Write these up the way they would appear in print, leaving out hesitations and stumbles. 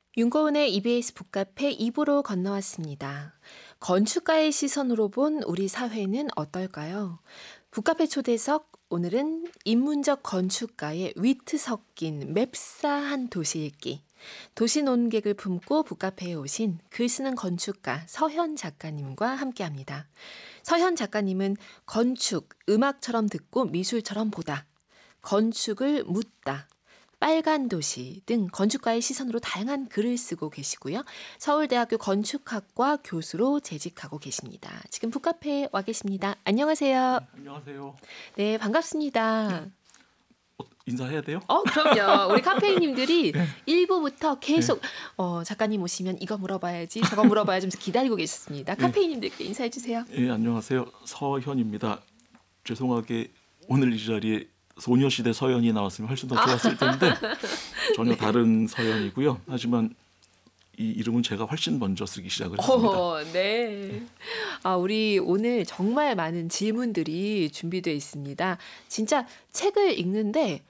윤고은의 EBS 북카페 2부로 건너왔습니다. 건축가의 시선으로 본 우리 사회는 어떨까요? 북카페 초대석, 오늘은 인문적 건축가의 위트 섞인 맵싸한 도시 읽기. 도시 논객을 품고 북카페에 오신 글 쓰는 건축가 서현 작가님과 함께합니다. 서현 작가님은 건축, 음악처럼 듣고 미술처럼 보다. 건축을 묻다. 빨간 도시 등 건축가의 시선으로 다양한 글을 쓰고 계시고요. 서울대학교 건축학과 교수로 재직하고 계십니다. 지금 북카페에 와 계십니다. 안녕하세요. 안녕하세요. 네, 반갑습니다. 인사해야 돼요? 그럼요. 우리 카페인님들이 네. 1부부터 계속 작가님 오시면 이거 물어봐야지 저거 물어봐야지 하면서 기다리고 계셨습니다. 카페인님들께 인사해 주세요. 예, 안녕하세요. 서현입니다. 죄송하게 오늘 이 자리에 소녀시대 서현이 나왔으면 훨씬 더 좋았을 텐데 전혀 다른 서현이고요. 하지만 이 이름은 제가 훨씬 먼저 쓰기 시작을 했습니다. 네. 우리 오늘 정말 많은 질문들이 준비되어 있습니다. 진짜 책을 읽는데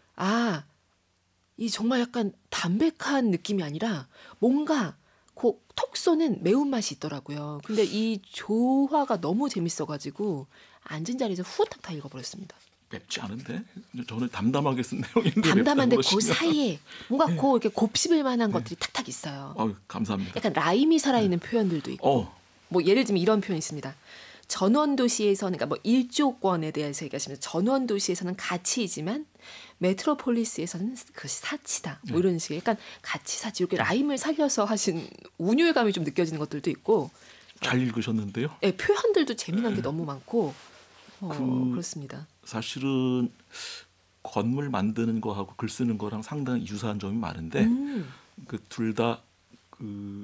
이 정말 약간 담백한 느낌이 아니라 뭔가 톡 쏘는 매운맛이 있더라고요. 근데 이 조화가 너무 재밌어가지고 앉은 자리에서 후딱 다 읽어버렸습니다. 맵지 않은데? 저는 담담하게 쓴 내용인데 담담한데 그 그러시면. 사이에 뭔가 이렇게 곱씹을 만한 것들이 탁탁 있어요. 감사합니다. 약간 라임이 살아있는 표현들도 있고 뭐 예를 들면 이런 표현이 있습니다. 전원도시에서는 그러니까 뭐 일조권에 대해서 얘기하시면 전원도시에서는 가치이지만 메트로폴리스에서는 그것이 사치다. 뭐 이런 식의 약간 가치 사치 이렇게 라임을 살려서 하신 운율감이 좀 느껴지는 것들도 있고 잘 읽으셨는데요? 네, 표현들도 재미난 게 너무 많고 그렇습니다. 사실은 건물 만드는 거하고 글 쓰는 거랑 상당히 유사한 점이 많은데 그 둘 다 그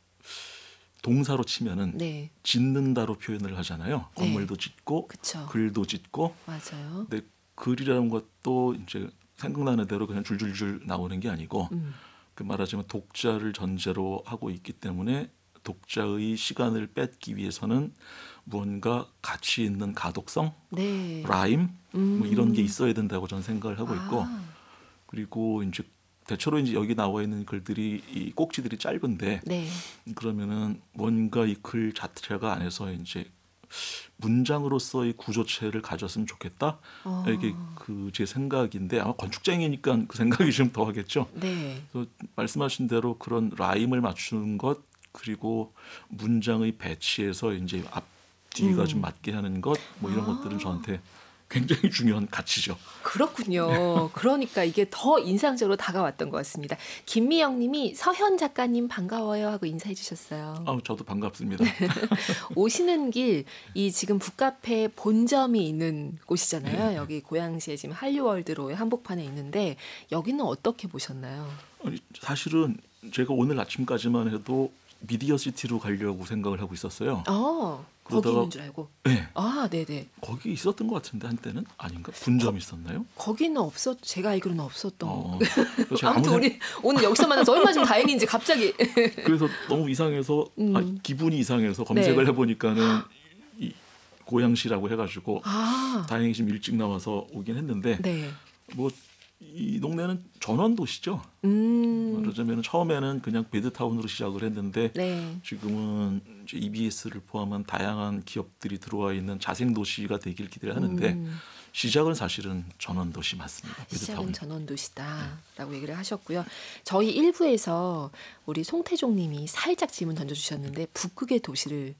동사로 치면은 짓는다로 표현을 하잖아요. 건물도 짓고 그쵸. 글도 짓고. 맞아요. 근데 글이라는 것도 이제 생각나는 대로 그냥 줄줄줄 나오는 게 아니고 그 말하자면 독자를 전제로 하고 있기 때문에 독자의 시간을 뺏기 위해서는 무언가 가치 있는 가독성, 라임 뭐 이런 게 있어야 된다고 저는 생각을 하고 있고 그리고 이제 대체로 이제 여기 나와 있는 글들이 이 꼭지들이 짧은데 그러면은 뭔가 이 글 자체가 안에서 이제 문장으로서의 구조체를 가졌으면 좋겠다. 이게 그 제 생각인데 아마 건축쟁이니까 그 생각이 좀 더하겠죠. 그래서 말씀하신 대로 그런 라임을 맞추는 것 그리고 문장의 배치에서 이제 앞뒤가 좀 맞게 하는 것 뭐 이런 것들은 저한테 굉장히 중요한 가치죠. 그렇군요. 그러니까 이게 더 인상적으로 다가왔던 것 같습니다. 김미영 님이 서현 작가님 반가워요 하고 인사해 주셨어요. 저도 반갑습니다. 오시는 길 이 지금 북카페 본점이 있는 곳이잖아요. 여기 고양시에 지금 한류월드로의 한복판에 있는데 여기는 어떻게 보셨나요? 사실은 제가 오늘 아침까지만 해도 미디어시티로 가려고 생각을 하고 있었어요. 거기 있는 줄 알고. 네. 네네. 거기 있었던 것 같은데 한때는 아닌가? 분점이 있었나요? 거기는 제가 알기로는 없었던. 아무튼 우리 오늘 여기서 만나서 얼마나 좀 다행인지 갑자기. 그래서 너무 이상해서 기분이 이상해서 검색을 해보니까는 이 고양시라고 해가지고 다행히 좀 일찍 나와서 오긴 했는데 뭐 이 동네는 전원도시죠. 말하자면 처음에는 그냥 베드타운으로 시작을 했는데 지금은 이제 EBS를 포함한 다양한 기업들이 들어와 있는 자생도시가 되길 기대를 하는데 시작은 사실은 전원도시 맞습니다. 시작은 전원도시다라고 얘기를 하셨고요. 저희 1부에서 우리 송태종 님이 살짝 질문 던져주셨는데 북극의 도시를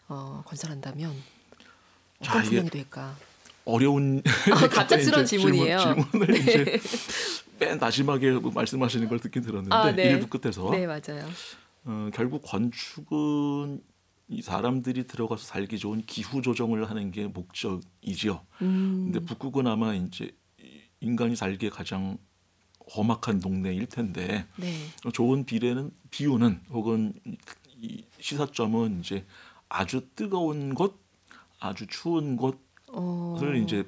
건설한다면 어떤 풍경이 될까? 어려운 갑작스러운 질문이에요. 질문을 이제 맨 마지막에 말씀하시는 걸 듣긴 들었는데 일부 끝에서 맞아요. 결국 건축은 이 사람들이 들어가서 살기 좋은 기후 조정을 하는 게 목적이지요. 근데 북극은 아마 이제 인간이 살기에 가장 험악한 동네일 텐데 좋은 비유는 혹은 이 시사점은 이제 아주 뜨거운 곳, 아주 추운 곳을 이제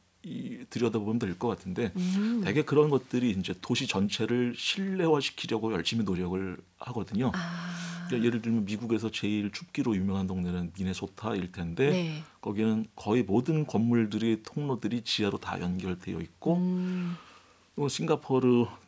들여다보면 될 것 같은데 대개 그런 것들이 이제 도시 전체를 실내화시키려고 열심히 노력을 하거든요. 그러니까 예를 들면 미국에서 제일 춥기로 유명한 동네는 미네소타일 텐데 거기는 거의 모든 건물들이 통로들이 지하로 다 연결되어 있고 또 싱가포르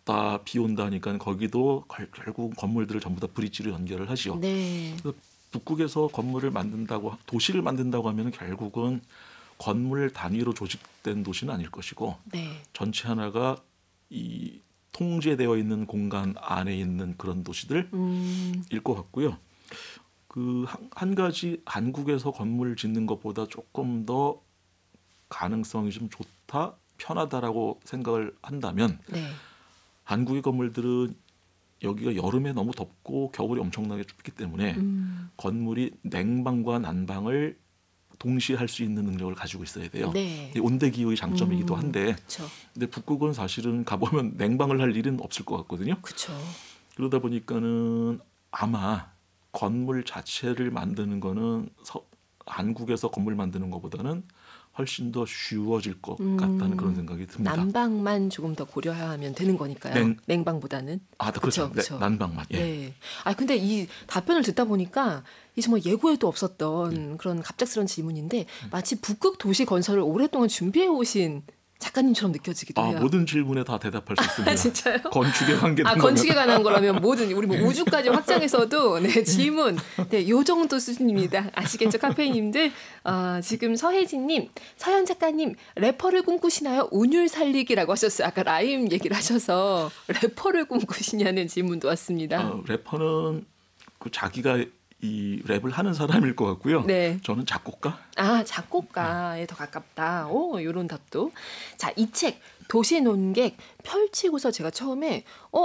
덥다, 비 온다 하니까 거기도 결국 건물들을 전부 다 브릿지로 연결을 하지요. 네. 그래서 북극에서 건물을 만든다고 도시를 만든다고 하면 결국은 건물 단위로 조직된 도시는 아닐 것이고 네. 전체 하나가 이 통제되어 있는 공간 안에 있는 그런 도시들일 것 같고요. 그 한 가지 한국에서 건물 짓는 것보다 조금 더 가능성이 좀 좋다, 편하다라고 생각을 한다면 네. 한국의 건물들은 여기가 여름에 너무 덥고 겨울이 엄청나게 춥기 때문에 건물이 냉방과 난방을 동시에 할 수 있는 능력을 가지고 있어야 돼요. 네. 온대 기후의 장점이기도 한데 그쵸. 근데 북극은 사실은 가보면 냉방을 할 일은 없을 것 같거든요. 그렇죠. 그러다 보니까는 아마 건물 자체를 만드는 거는 한국에서 건물 만드는 것보다는 훨씬 더 쉬워질 것 같다는 그런 생각이 듭니다. 난방만 조금 더 고려하면 되는 거니까요. 냉방보다는. 그렇죠. 그쵸. 네, 난방만. 예. 네. 근데 이 답변을 듣다 보니까 이 정말 예고에도 없었던 그런 갑작스러운 질문인데 마치 북극 도시 건설을 오랫동안 준비해 오신 작가님처럼 느껴지기도 해요. 모든 질문에 다 대답할 수 있습니다. 진짜요? 건축에 관계된 건축에 관한 거라면 모든 우리 뭐 우주까지 확장해서도 네, 질문 네, 요 정도 수준입니다. 아시겠죠, 카페인님들? 지금 서혜진님, 서현 작가님 래퍼를 꿈꾸시나요? 운율 살리기라고 하셨어요. 아까 라임 얘기를 하셔서 래퍼를 꿈꾸시냐는 질문도 왔습니다. 래퍼는 그 자기가 이 랩을 하는 사람일 것 같고요. 네. 저는 작곡가. 작곡가에 더 가깝다. 이런 답도. 자, 이 책 도시 논객 펼치고서 제가 처음에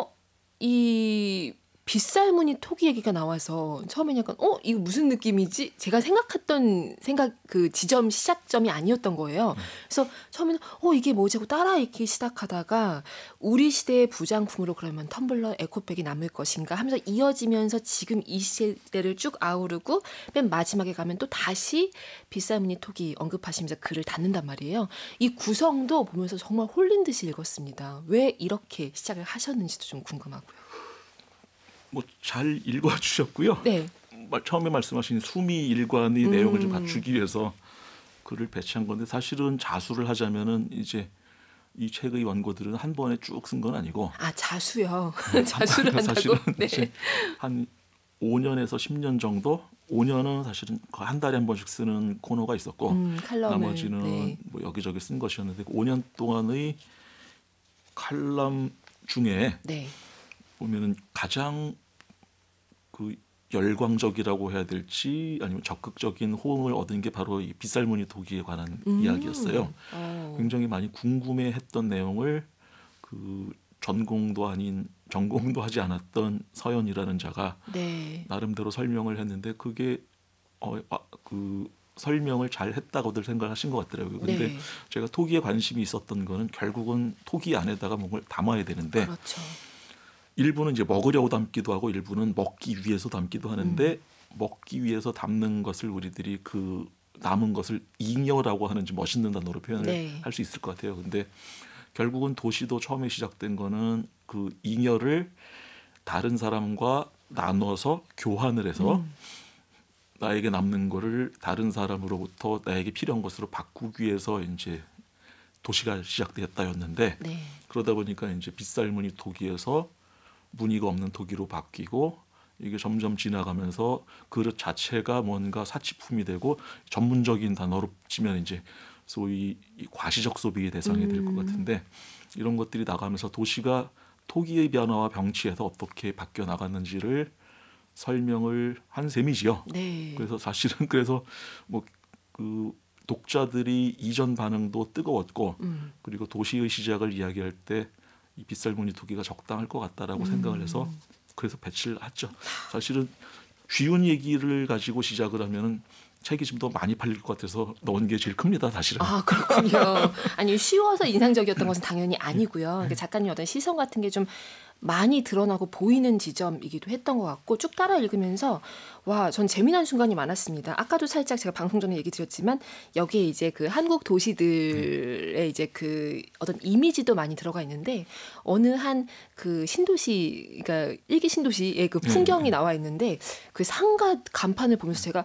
이 빗살무늬 토기 얘기가 나와서 처음에 약간 이거 무슨 느낌이지? 제가 생각했던 그 지점 시작점이 아니었던 거예요. 그래서 처음에는 이게 뭐지 하고 따라 읽기 시작하다가 우리 시대의 부장품으로 그러면 텀블러, 에코백이 남을 것인가 하면서 이어지면서 지금 이 시대를 쭉 아우르고 맨 마지막에 가면 또 다시 빗살무늬 토기 언급하시면서 글을 닫는단 말이에요. 이 구성도 보면서 정말 홀린 듯이 읽었습니다. 왜 이렇게 시작을 하셨는지도 좀 궁금하고요. 잘 읽어주셨고요. 네. 처음에 말씀하신 수미 일관의 내용을 좀 갖추기 위해서 글을 배치한 건데 사실은 자수를 하자면은 이제 이 책의 원고들은 한 번에 쭉 쓴 건 아니고. 자수요. 자수를 한다고. 사실은 네. 한 5년에서 10년 정도. 5년은 사실은 한 달에 한 번씩 쓰는 코너가 있었고 칼럼을, 나머지는 네. 여기저기 쓴 것이었는데 5년 동안의 칼럼 중에 네. 보면은 가장 그 열광적이라고 해야 될지 아니면 적극적인 호응을 얻은 게 바로 이 빗살무늬 토기에 관한 이야기였어요. 굉장히 많이 궁금해했던 내용을 그 전공도 하지 않았던 서연이라는 자가 네. 나름대로 설명을 했는데 그게 그 설명을 잘 했다고들 생각하신 것 같더라고요. 근데 네. 제가 토기에 관심이 있었던 거는 결국은 토기 안에다가 뭔가 담아야 되는데 그렇죠. 일부는 이제 먹으려고 담기도 하고 일부는 먹기 위해서 담기도 하는데 먹기 위해서 담는 것을 우리들이 그 남은 것을 잉여라고 하는 좀 멋있는 단어로 표현을 네. 할 수 있을 것 같아요. 근데 결국은 도시도 처음에 시작된 거는 그 잉여를 다른 사람과 나눠서 교환을 해서 나에게 남는 거를 다른 사람으로부터 나에게 필요한 것으로 바꾸기 위해서 이제 도시가 시작되었다였는데 네. 그러다 보니까 이제 빗살무늬 토기에서 무늬가 없는 토기로 바뀌고 이게 점점 지나가면서 그릇 자체가 뭔가 사치품이 되고 전문적인 단어로 치면 이제 소위 과시적 소비의 대상이 될 것 같은데 이런 것들이 나가면서 도시가 토기의 변화와 병치에서 어떻게 바뀌어 나갔는지를 설명을 한 셈이지요. 네. 그래서 사실은 뭐 그 독자들이 이전 반응도 뜨거웠고 그리고 도시의 시작을 이야기할 때 이 빗살무늬 토기가 적당할 것 같다라고 생각을 해서 그래서 배치를 했죠. 사실은 쉬운 얘기를 가지고 시작을 하면은 책이 좀 더 많이 팔릴 것 같아서 넣은 게 제일 큽니다, 사실은. 그렇군요. 아니 쉬워서 인상적이었던 것은 당연히 아니고요. 그러니까 작가님 어떤 시선 같은 게 좀 많이 드러나고 보이는 지점이기도 했던 것 같고 쭉 따라 읽으면서 전 재미난 순간이 많았습니다. 아까도 살짝 제가 방송 전에 얘기 드렸지만 여기에 이제 그 한국 도시들의 이제 그 어떤 이미지도 많이 들어가 있는데 어느 한 그 신도시, 그러니까 일기 신도시의 그 풍경이 나와 있는데 그 상가 간판을 보면서 제가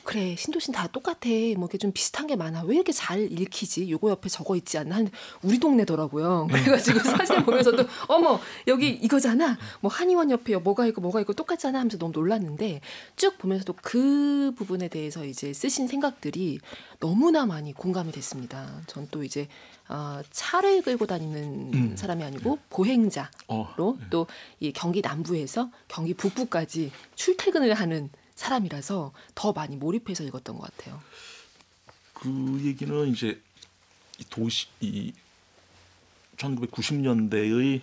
그래 신도시는 다 똑같아. 뭐 이렇게 좀 비슷한 게 많아. 왜 이렇게 잘 읽히지? 요거 옆에 적어 있지 않나? 하는데 우리 동네더라고요. 그래가지고 사진 보면서도 어머 여기 이거잖아. 뭐 한의원 옆에 뭐가 있고 똑같잖아 하면서 너무 놀랐는데 쭉 보면서도 그 부분에 대해서 이제 쓰신 생각들이 너무나 많이 공감이 됐습니다. 전 또 이제 차를 끌고 다니는 사람이 아니고 보행자로 또 이 경기 남부에서 경기 북부까지 출퇴근을 하는 사람이라서 더 많이 몰입해서 읽었던 것 같아요. 그 얘기는 이제 이 1990년대의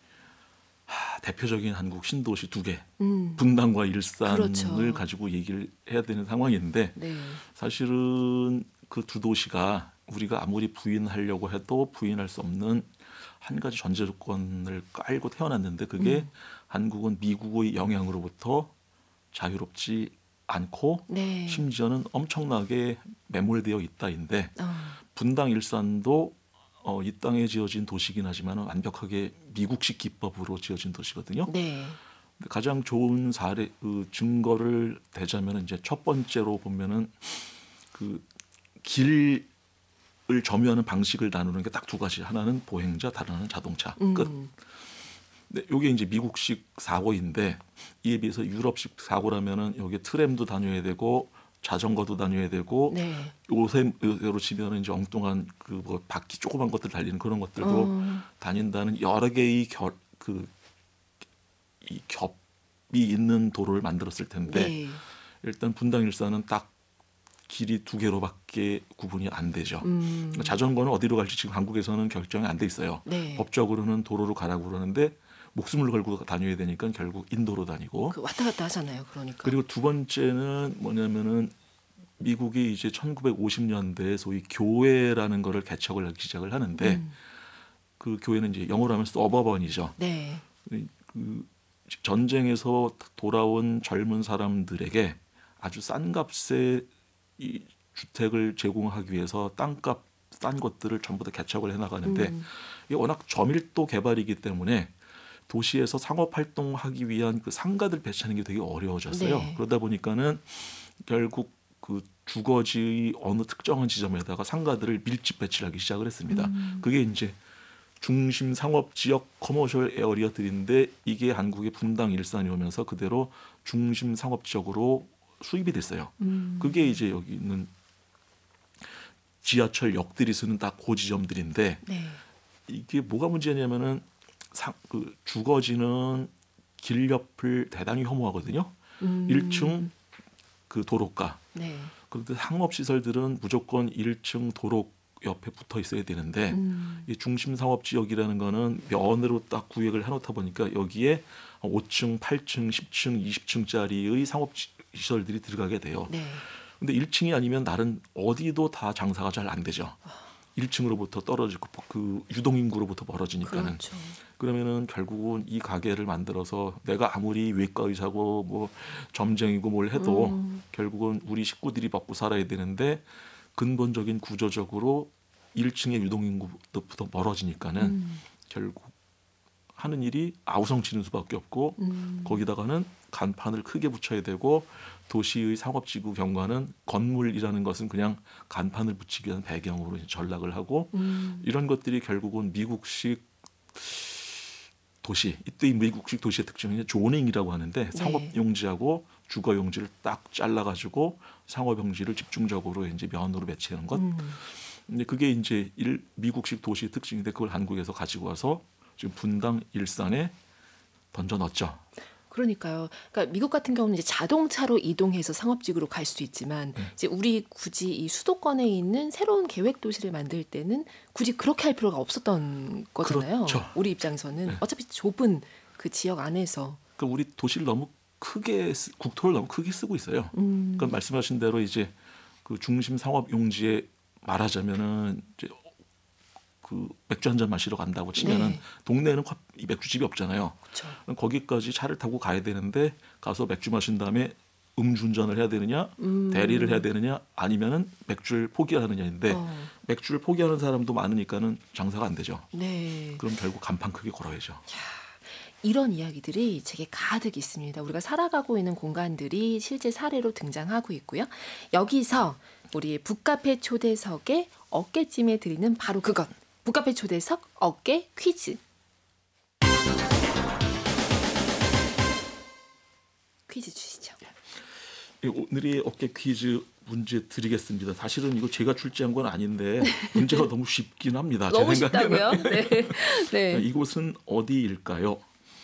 대표적인 한국 신도시 두 개, 분당과 일산을 그렇죠. 가지고 얘기를 해야 되는 상황인데 네. 사실은 그 두 도시가 우리가 아무리 부인하려고 해도 부인할 수 없는 한 가지 전제 조건을 깔고 태어났는데 그게 한국은 미국의 영향으로부터 자유롭지 않고 네. 심지어는 엄청나게 매몰되어 있다인데 분당 일산도 이 땅에 지어진 도시긴 하지만 완벽하게 미국식 기법으로 지어진 도시거든요. 네. 가장 좋은 사례 증거를 대자면 이제 첫 번째로 보면은 그 길을 점유하는 방식을 나누는 게 딱 두 가지. 하나는 보행자, 다른 하나는 자동차. 끝. 네, 이게 이제 미국식 사고인데 이에 비해서 유럽식 사고라면은 여기 트램도 다녀야 되고 자전거도 다녀야 되고 네. 요새로 치면은 이제 엉뚱한 그 뭐 바퀴 조그만 것들 달리는 그런 것들도 다닌다는 여러 개의 이 겹이 있는 도로를 만들었을 텐데 네. 일단 분당 일산은 딱 길이 두 개로밖에 구분이 안 되죠. 자전거는 어디로 갈지 지금 한국에서는 결정이 안 돼 있어요. 네. 법적으로는 도로로 가라고 그러는데 목숨을 걸고 다녀야 되니까 결국 인도로 다니고. 그 왔다 갔다 하잖아요. 그러니까. 그리고 두 번째는 뭐냐면은 미국이 이제 1950년대에 소위 교회라는 거를 개척을 하기 시작을 하는데 그 교회는 이제 영어로 하면 서버번이죠. 네. 그 전쟁에서 돌아온 젊은 사람들에게 아주 싼 값에 이 주택을 제공하기 위해서 땅값 싼 것들을 전부 다 개척을 해나가는데 이게 워낙 저밀도 개발이기 때문에 도시에서 상업 활동하기 위한 그 상가들 배치하는 게 되게 어려워졌어요. 네. 그러다 보니까는 결국 그 주거지의 어느 특정한 지점에다가 상가들을 밀집 배치를 하기 시작을 했습니다. 그게 이제 중심 상업 지역 커머셜 에어리어들인데 이게 한국의 분당 일산이 오면서 그대로 중심 상업 지역으로 수입이 됐어요. 그게 이제 여기 있는 지하철 역들이 쓰는 딱 그 지점들인데 네. 이게 뭐가 문제냐면은 그 주거지는 길 옆을 대단히 혐오하거든요. 1층 그 도로가. 네. 그런데 상업 시설들은 무조건 1층 도로 옆에 붙어 있어야 되는데 이 중심 상업 지역이라는 거는 면으로 딱 구획을 해놓다 보니까 여기에 5층, 8층, 10층, 20층짜리의 상업 시설들이 들어가게 돼요. 네. 근데 1층이 아니면 다른 어디도 다 장사가 잘 안 되죠. 1층으로부터 떨어지고 그 유동인구로부터 멀어지니까는. 그렇죠. 그러면은 결국은 이 가게를 만들어서 내가 아무리 외과 의사고 뭐 점쟁이고 뭘 해도 결국은 우리 식구들이 먹고 살아야 되는데 근본적인 구조적으로 1층의 유동인구부터 멀어지니까는 결국 하는 일이 아우성치는 수밖에 없고 거기다가는 간판을 크게 붙여야 되고 도시의 상업지구 경과는 건물이라는 것은 그냥 간판을 붙이기 위한 배경으로 전락을 하고 이런 것들이 결국은 미국식 도시, 이때의 미국식 도시의 특징은 조닝이라고 하는데 상업용지하고 주거용지를 딱 잘라가지고 상업용지를 집중적으로 이제 면으로 배치하는 것. 근데 그게 이제 미국식 도시의 특징인데 그걸 한국에서 가지고 와서 지금 분당 일산에 던져 넣었죠. 그러니까요. 그러니까 미국 같은 경우는 이제 자동차로 이동해서 상업지구로 갈 수도 있지만 이제 우리 굳이 이 수도권에 있는 새로운 계획 도시를 만들 때는 굳이 그렇게 할 필요가 없었던 거잖아요. 그렇죠. 우리 입장에서는 어차피 좁은 그 지역 안에서. 그러니까 우리 도시를 너무 크게 국토를 너무 크게 쓰고 있어요. 그러니까 말씀하신 대로 이제 그 중심 상업 용지에 말하자면은 이제 그 맥주 한 잔 마시러 간다고 치면은 네. 동네에는 맥주집이 없잖아요. 그렇죠. 그럼 거기까지 차를 타고 가야 되는데 가서 맥주 마신 다음에 음주운전을 해야 되느냐, 대리를 해야 되느냐, 아니면은 맥주를 포기하느냐인데 맥주를 포기하는 사람도 많으니까는 장사가 안 되죠. 네. 그럼 결국 간판 크게 걸어야죠. 이런 이야기들이 책에 가득 있습니다. 우리가 살아가고 있는 공간들이 실제 사례로 등장하고 있고요. 여기서 우리 북카페 초대석의 어깨찜에 드리는 바로 그것. 북카페 초대석 어깨 퀴즈. 퀴즈 주시죠. 오늘의 어깨 퀴즈 문제 드리겠습니다. 사실은 이거 제가 출제한 건 아닌데 문제가 너무 쉽긴 합니다. 너무 쉽다고요? 네. 네. 이곳은 어디일까요?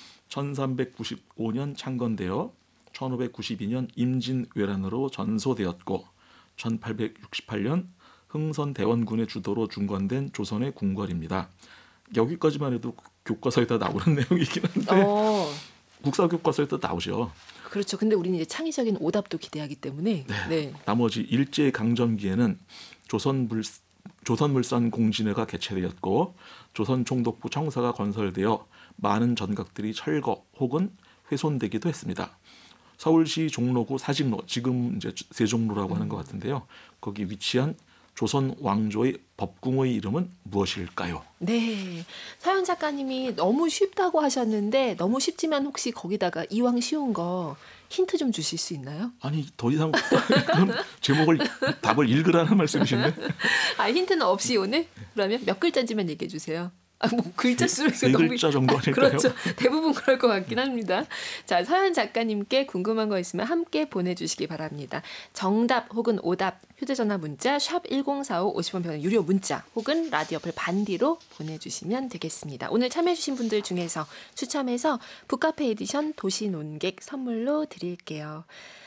1395년 창건되어 1592년 임진왜란으로 전소되었고 1868년 흥선대원군의 주도로 중건된 조선의 궁궐입니다. 여기까지만 해도 교과서에다 나오는 내용이긴 한데 국사 교과서에도 나오죠. 그렇죠. 근데 우리는 이제 창의적인 오답도 기대하기 때문에 네. 나머지 일제 강점기에는 조선물산 공진회가 개최되었고 조선총독부 청사가 건설되어 많은 전각들이 철거 혹은 훼손되기도 했습니다. 서울시 종로구 사직로, 지금 이제 세종로라고 하는 것 같은데요. 거기 위치한 조선 왕조의 법궁의 이름은 무엇일까요? 네, 서현 작가님이 너무 쉽다고 하셨는데 너무 쉽지만 혹시 거기다가 이왕 쉬운 거 힌트 좀 주실 수 있나요? 아니 더 이상 제목을 답을 읽으라는 말씀이신데? 힌트는 없이 오늘? 그러면 몇 글자인지만 얘기해 주세요. 뭐 글자 수를 세 글자 정도 아닐까요? 그렇죠. 대부분 그럴 것 같긴 합니다. 자, 서현 작가님께 궁금한 거 있으면 함께 보내주시기 바랍니다. 정답 혹은 오답 휴대전화 문자 샵 1045 50원 변의 유료 문자 혹은 라디오 어플 반디로 보내주시면 되겠습니다. 오늘 참여해주신 분들 중에서 추첨해서 북카페 에디션 도시논객 선물로 드릴게요.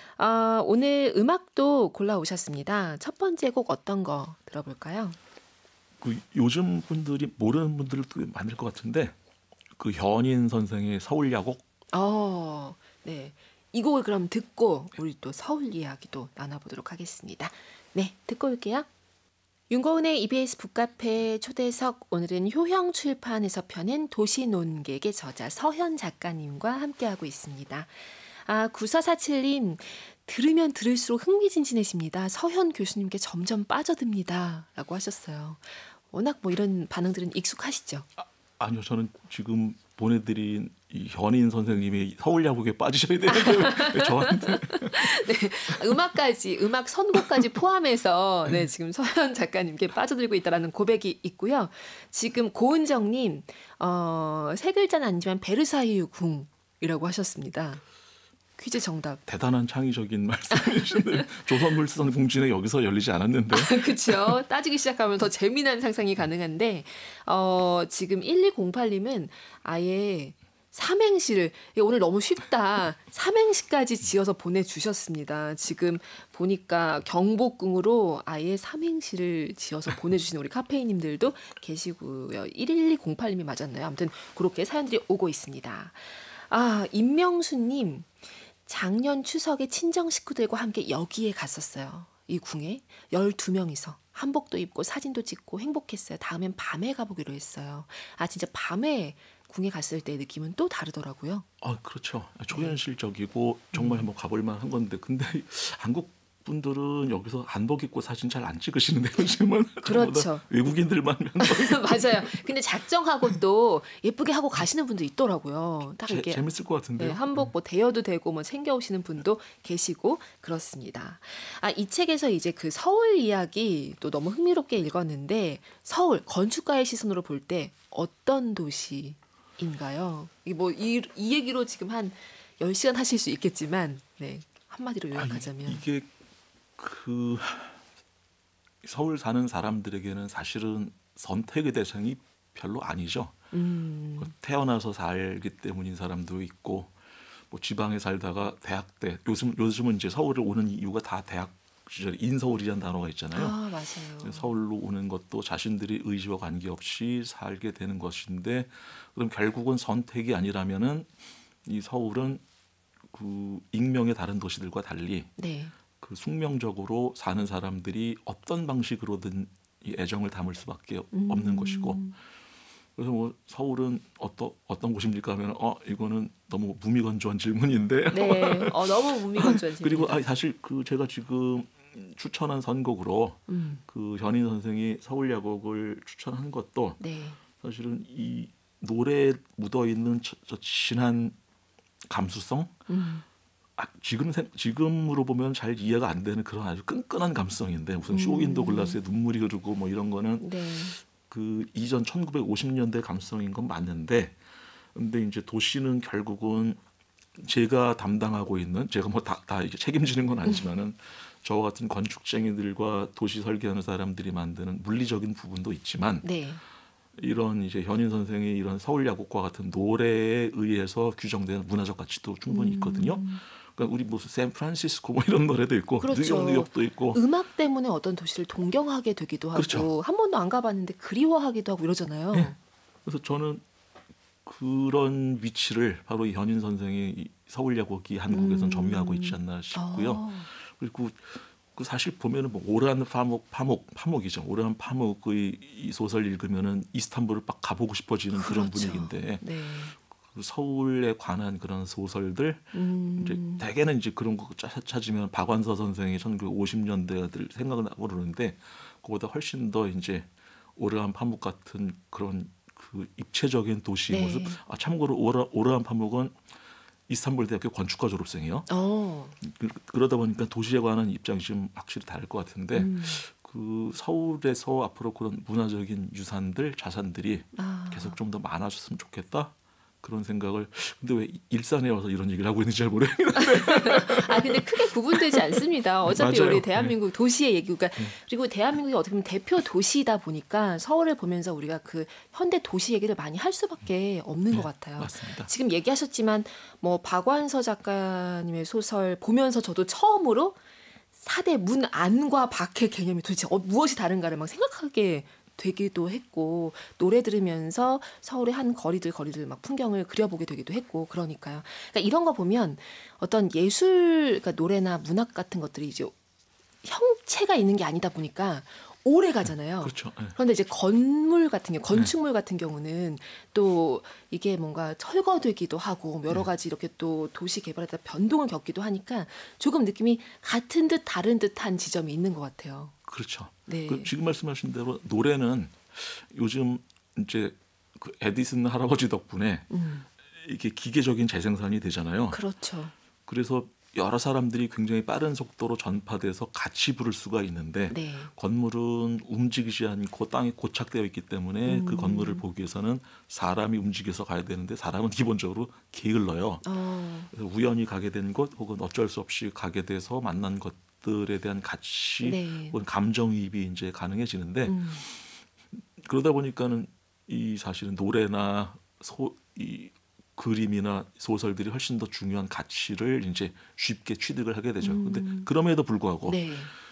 오늘 음악도 골라오셨습니다. 첫 번째 곡 어떤 거 들어볼까요? 그 요즘 분들이 모르는 분들도 많을 것 같은데 그 현인 선생의 서울야곡. 네. 이 곡을 그럼 듣고 우리 또 서울 이야기도 나눠보도록 하겠습니다. 네, 듣고 올게요. 윤고은의 EBS 북카페 초대석, 오늘은 효형 출판에서 펴낸 도시논객의 저자 서현 작가님과 함께하고 있습니다. 9447님, 들으면 들을수록 흥미진진해집니다. 서현 교수님께 점점 빠져듭니다. 라고 하셨어요. 워낙 뭐 이런 반응들은 익숙하시죠? 아니요, 저는 지금 보내드린 이 현인 선생님이 서울야곡에 빠지셔야 되는데 왜 저한테? 네, 음악 선곡까지 포함해서 네, 지금 서현 작가님께 빠져들고 있다라는 고백이 있고요. 지금 고은정님, 세 글자는 아니지만 베르사유 궁이라고 하셨습니다. 퀴즈 정답. 대단한 창의적인 말씀이신데 조선물산 공진회 여기서 열리지 않았는데. 그렇죠. 따지기 시작하면 더 재미난 상상이 가능한데 지금 1208님은 아예 삼행시를 오늘 너무 쉽다. 삼행시까지 지어서 보내주셨습니다. 지금 보니까 경복궁으로 아예 삼행시를 지어서 보내주시는 우리 카페이님들도 계시고요. 1208님이 맞았나요? 아무튼 그렇게 사연들이 오고 있습니다. 임명수님. 작년 추석에 친정 식구들과 함께 여기에 갔었어요. 이 궁에 12명이서 한복도 입고 사진도 찍고 행복했어요. 다음엔 밤에 가보기로 했어요. 진짜 밤에 궁에 갔을 때 느낌은 또 다르더라고요. 그렇죠. 초현실적이고 정말 한번 가볼 만한 건데 근데 한국 분들은 여기서 한복 입고 사진 잘 안 찍으시는데요. 요즘은 그렇죠. 외국인들만 맞아요. 근데 작정하고 또 예쁘게 하고 가시는 분도 있더라고요. 딱 이게 재밌을 것 같은데요. 네, 한복 뭐 대여도 되고 뭐 챙겨오시는 분도 계시고 그렇습니다. 이 책에서 이제 그 서울 이야기 또 너무 흥미롭게 읽었는데 서울 건축가의 시선으로 볼 때 어떤 도시인가요? 이 얘기로 지금 한 10시간 하실 수 있겠지만 네, 한마디로 요약하자면 이게 그 서울 사는 사람들에게는 사실은 선택의 대상이 별로 아니죠. 태어나서 살기 때문인 사람도 있고 뭐 지방에 살다가 대학 때 요즘은 이제 서울을 오는 이유가 다 대학 시절 인서울이라는 단어가 있잖아요. 맞아요. 서울로 오는 것도 자신들의 의지와 관계없이 살게 되는 것인데 그럼 결국은 선택이 아니라면은 이 서울은 그 익명의 다른 도시들과 달리 네. 그 숙명적으로 사는 사람들이 어떤 방식으로든 이 애정을 담을 수밖에 없는 것이고 그래서 뭐 서울은 어떤 곳입니까 하면 이거는 너무 무미건조한 질문인데 네, 너무 무미건조한 질문. 그리고 사실 그 제가 지금 추천한 선곡으로 그 현인 선생이 서울야곡을 추천한 것도 네. 사실은 이 노래에 묻어 있는 저 진한 감수성, 지금으로 보면 잘 이해가 안 되는 그런 아주 끈끈한 감성인데 무슨 쇼윈도 글라스에 눈물이 흐르고 뭐 이런 거는 네. 그 이전 1950년대 감성인 건 맞는데, 근데 이제 도시는 결국은 제가 담당하고 있는, 제가 뭐 다 이게 책임지는 건 아니지만은 저와 같은 건축쟁이들과 도시 설계하는 사람들이 만드는 물리적인 부분도 있지만 네. 이런 이제 현인 선생의 이런 서울 야곡과 같은 노래에 의해서 규정된 문화적 가치도 충분히 있거든요. 그러니까 우리 무슨 샌프란시스코 뭐 이런 노래도 있고 그렇죠. 뉴욕도 있고 음악 때문에 어떤 도시를 동경하게 되기도 하고 그렇죠. 한 번도 안 가봤는데 그리워하기도 하고 이러잖아요. 네. 그래서 저는 그런 위치를 바로 이 현인 선생의 이 서울 야곡이 한국에선 점유하고 있지 않나 싶고요. 그리고 그 사실 보면은 뭐 오르한 파묵이죠. 오르한 파묵의 이 소설 읽으면은 이스탄불을 막 가보고 싶어지는 그런 그렇죠. 분위기인데 네. 그 서울에 관한 그런 소설들 이제 대개는 이제 그런 거 찾으면 박완서 선생의 1950년대들 생각나고 그러는데 그보다 훨씬 더 이제 오르한 파묵 같은 그런 그 입체적인 도시의 네. 모습. 참고로 오르한 파묵은 이스탄불 대학교 건축과 졸업생이에요. 그러다 보니까 도시에 관한 입장이 좀 확실히 다를 것 같은데 그 서울에서 앞으로 그런 문화적인 유산들, 자산들이 계속 좀 더 많아졌으면 좋겠다. 그런 생각을. 근데 왜 일산에 와서 이런 얘기를 하고 있는지 잘 모르겠는데. 근데 크게 구분되지 않습니다. 어차피 맞아요. 우리 대한민국 도시의 얘기가 그리고 대한민국이 어떻게 보면 대표 도시이다 보니까 서울을 보면서 우리가 그 현대 도시 얘기를 많이 할 수밖에 없는 것 같아요. 맞습니다. 지금 얘기하셨지만 뭐 박완서 작가님의 소설 보면서 저도 처음으로 4대 문 안과 밖의 개념이 도대체 무엇이 다른가를 막 생각하게 되기도 했고 노래 들으면서 서울의 한 거리들 막 풍경을 그려보게 되기도 했고 그러니까요. 그러니까 이런 거 보면 어떤 예술, 그러니까 노래나 문학 같은 것들이 이제 형체가 있는 게 아니다 보니까 오래 가잖아요. 그렇죠. 네. 그런데 이제 건물 같은 경우, 건축물 같은 경우는 또 이게 뭔가 철거되기도 하고 여러 가지 이렇게 또 도시 개발에 따라 변동을 겪기도 하니까 조금 느낌이 같은 듯 다른 듯한 지점이 있는 것 같아요. 그렇죠. 네. 지금 말씀하신 대로 노래는 요즘 이제 그 에디슨 할아버지 덕분에 이게 기계적인 재생산이 되잖아요. 그렇죠. 그래서 여러 사람들이 굉장히 빠른 속도로 전파돼서 같이 부를 수가 있는데 네. 건물은 움직이지 않고 땅에 고착되어 있기 때문에 그 건물을 보기 위해서는 사람이 움직여서 가야 되는데 사람은 기본적으로 게을러요. 그래서 우연히 가게 된 곳 혹은 어쩔 수 없이 가게 돼서 만난 것들에 대한 가치 네. 혹은 감정이입이 이제 가능해지는데 그러다 보니까는 이 사실은 노래나 이 그림이나 소설들이 훨씬 더 중요한 가치를 이제 쉽게 취득을 하게 되죠. 근데 그럼에도 불구하고 네.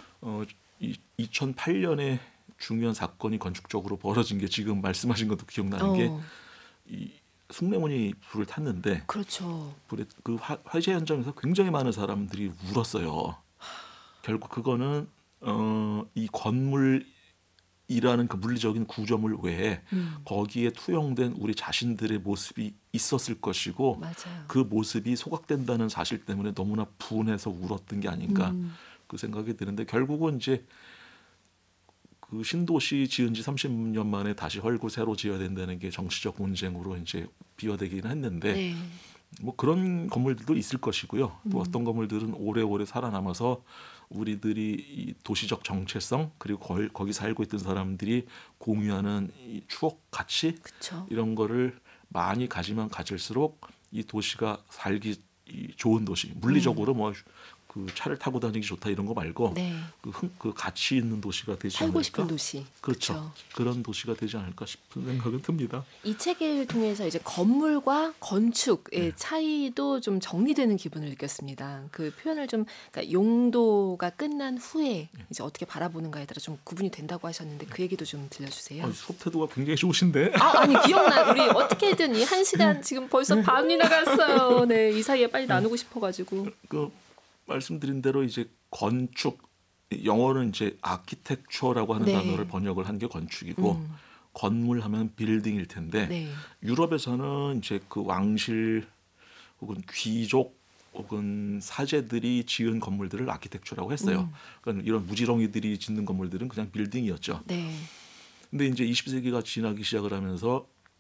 이 2008년에 중요한 사건이 건축적으로 벌어진 게 지금 말씀하신 것도 기억나는 게 이 숭례문이 불을 탔는데 그렇죠. 불에 그 화재 현장에서 굉장히 많은 사람들이 울었어요. 결국 그거는 이 건물 이라는 그 물리적인 구조물 외에 거기에 투영된 우리 자신들의 모습이 있었을 것이고 맞아요. 그 모습이 소각된다는 사실 때문에 너무나 분해서 울었던 게 아닌가 그 생각이 드는데 결국은 이제 그 신도시 지은 지 30년 만에 다시 헐고 새로 지어야 된다는 게 정치적 논쟁으로 이제 비화되기는 했는데 네. 뭐 그런 건물들도 있을 것이고요. 또 어떤 건물들은 오래오래 살아남아서 우리들이 이 도시적 정체성 그리고 거기 살고 있던 사람들이 공유하는 이 추억 가치 그쵸. 이런 거를 많이 가지면 가질수록 이 도시가 살기 좋은 도시 물리적으로 뭐 그 차를 타고 다니기 좋다 이런 거 말고 네. 그 가치 있는 도시가 되지 살고 않을까? 싶은 도시. 그렇죠. 그쵸. 그런 도시가 되지 않을까 싶은 생각은 듭니다. 이 책을 통해서 이제 건물과 건축의 차이도 좀 정리되는 기분을 느꼈습니다. 그 표현을 좀 그러니까 용도가 끝난 후에 이제 어떻게 바라보는가에 따라 좀 구분이 된다고 하셨는데 그 얘기도 좀 들려주세요. 수업 태도가 굉장히 좋으신데. 아니 기억나. 우리 어떻게든 이 1시간 지금 벌써 밤이 나갔어요. 네, 이 사이에 빨리 나누고 싶어가지고. 그 말씀드린 대로 이제 건축 영어는 이제 아키텍처라고 하는 네. 단어를 번역을 한 게 건축이고 건물 하면 빌딩일 텐데 네. 유럽에서는 이제 그 왕실 혹은 귀족 혹은 사제들이 지은 건물들을 아키텍처라고 했어요. 그러니까 이런 무지렁이들이 짓는 건물들은 그냥 빌딩이었죠. 네. 근데 이제 20세기가 지나기 시작을 하면서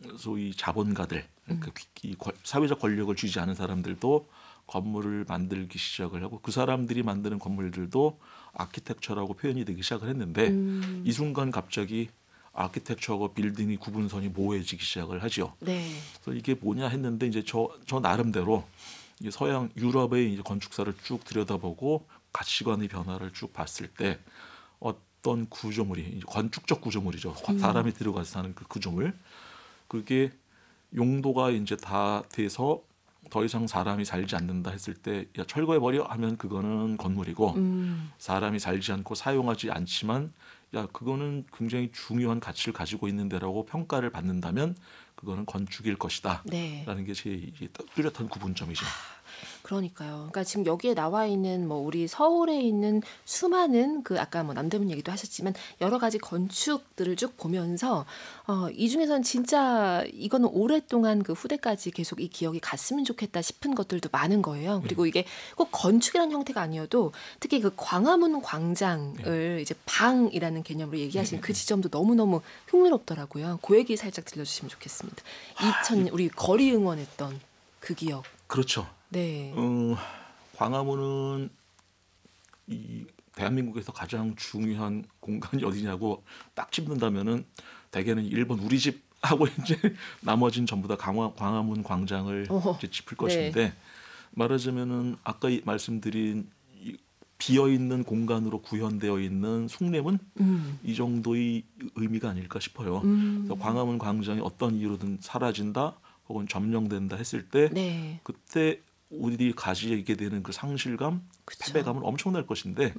소위 자본가들, 그러니까 사회적 권력을 쥐지 않은 사람들도 건물을 만들기 시작을 하고 그 사람들이 만드는 건물들도 아키텍처라고 표현이 되기 시작을 했는데 이 순간 갑자기 아키텍처하고 빌딩이 구분선이 모호해지기 시작을 하죠. 네. 그래서 이게 뭐냐 했는데 이제 저 나름대로 이제 서양 유럽의 이제 건축사를 쭉 들여다보고 가치관의 변화를 쭉 봤을 때 어떤 구조물이 이제 건축적 구조물이죠. 사람이 들어가서 사는 그 구조물 그게 용도가 이제 다 돼서 더 이상 사람이 살지 않는다 했을 때 야, 철거해버려 하면 그거는 건물이고 사람이 살지 않고 사용하지 않지만 야 그거는 굉장히 중요한 가치를 가지고 있는 데라고 평가를 받는다면 그거는 건축일 것이다. 네. 라는 게 제 뚜렷한 구분점이죠. 그러니까요. 그러니까 지금 여기에 나와 있는 뭐 우리 서울에 있는 수많은 그 아까 뭐 남대문 얘기도 하셨지만 여러 가지 건축들을 쭉 보면서 이 중에서는 진짜 이거는 오랫동안 그 후대까지 계속 이 기억이 갔으면 좋겠다 싶은 것들도 많은 거예요. 그리고 이게 꼭 건축이라는 형태가 아니어도 특히 그 광화문 광장을 이제 방이라는 개념으로 얘기하시는 그 지점도 너무너무 흥미롭더라고요. 그 얘기 살짝 들려주시면 좋겠습니다. 우리 거리 응원했던 그 기억. 그렇죠. 네. 광화문은 이 대한민국에서 가장 중요한 공간이 어디냐고 딱 짚는다면은 대개는 일본 우리 집 하고 이제 나머지는 전부 다 광화문 광장을 이제 짚을 것인데 네. 말하자면은 아까 말씀드린 비어 있는 공간으로 구현되어 있는 숭례문 이 정도의 의미가 아닐까 싶어요. 그래서 광화문 광장이 어떤 이유로든 사라진다 혹은 점령된다 했을 때 네. 그때 우리들이 가지게 되는 그 상실감, 그쵸. 패배감은 엄청날 것인데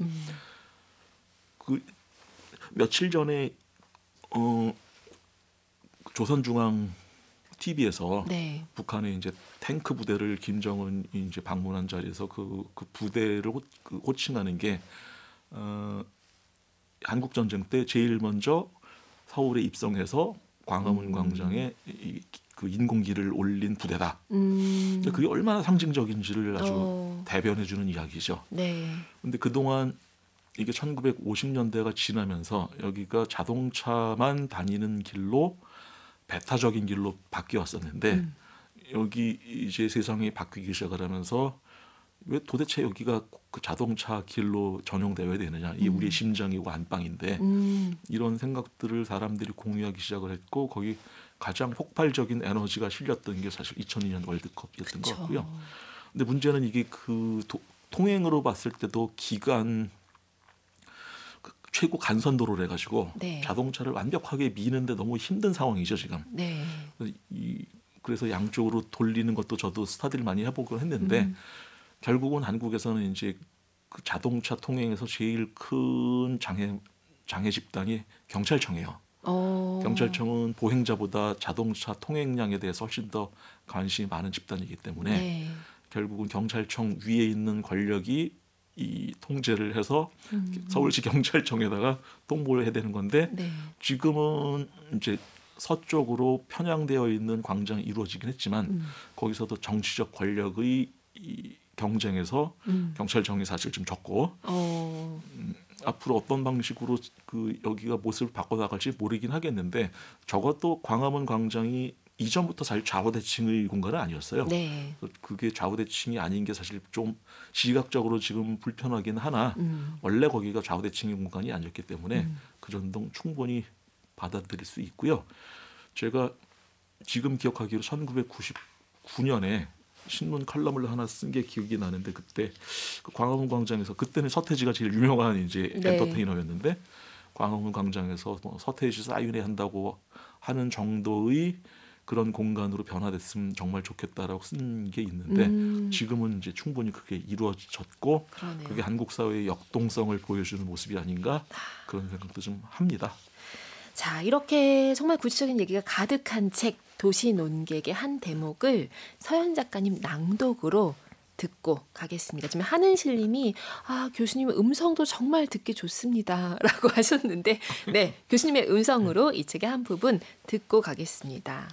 그 며칠 전에 조선중앙 TV에서 네. 북한의 이제 탱크 부대를 김정은이 이제 방문한 자리에서 그 부대를 호칭하는 게 한국 전쟁 때 제일 먼저 서울에 입성해서 광화문 광장에 그 인공기를 올린 부대다. 그게 얼마나 상징적인지를 아주 대변해주는 이야기죠. 네. 근데 그동안 이게 1950년대가 지나면서 여기가 자동차만 다니는 길로 배타적인 길로 바뀌었었는데 여기 이제 세상이 바뀌기 시작을 하면서 왜 도대체 여기가 그 자동차 길로 전용되어야 되느냐 이게 우리의 심장이고 안방인데 이런 생각들을 사람들이 공유하기 시작을 했고 거기 가장 폭발적인 에너지가 실렸던 게 사실 2002년 월드컵이었던 것 같고요. 근데 문제는 이게 그 통행으로 봤을 때도 기간 최고 간선도로를 해가지고 네. 자동차를 완벽하게 미는데 너무 힘든 상황이죠 지금. 네. 그래서 양쪽으로 돌리는 것도 저도 스타디를 많이 해보곤 했는데 결국은 한국에서는 이제 그 자동차 통행에서 제일 큰 장애 집단이 경찰청이에요. 경찰청은 보행자보다 자동차 통행량에 대해서 훨씬 더 관심이 많은 집단이기 때문에 네. 결국은 경찰청 위에 있는 권력이 이 통제를 해서 서울시 경찰청에다가 통보를 해야 되는 건데 네. 지금은 이제 서쪽으로 편향되어 있는 광장이 이루어지긴 했지만 거기서도 정치적 권력의 이 경쟁에서 경찰청이 사실 좀 적고 앞으로 어떤 방식으로 그 여기가 모습을 바꿔나갈지 모르긴 하겠는데 적어도 광화문 광장이 이전부터 사실 좌우대칭의 공간은 아니었어요. 네. 그게 좌우대칭이 아닌 게 사실 좀 시각적으로 지금 불편하긴 하나 원래 거기가 좌우대칭의 공간이 아니었기 때문에 그 전동 충분히 받아들일 수 있고요. 제가 지금 기억하기로 1999년에 신문 칼럼을 하나 쓴 게 기억이 나는데 그때 그 광화문 광장에서 그때는 서태지가 제일 유명한 이제 네. 엔터테이너였는데 광화문 광장에서 뭐 서태지 사인회 한다고 하는 정도의 그런 공간으로 변화됐으면 정말 좋겠다라고 쓴 게 있는데 지금은 이제 충분히 그게 이루어졌고 그러네요. 그게 한국 사회의 역동성을 보여주는 모습이 아닌가 그런 생각도 좀 합니다. 자, 이렇게 정말 구체적인 얘기가 가득한 책 도시 논객의 한 대목을 서현 작가님 낭독으로 듣고 가겠습니다. 지금 한은실 님이 교수님 음성도 정말 듣기 좋습니다. 라고 하셨는데 네, 교수님의 음성으로 이 책의 한 부분 듣고 가겠습니다.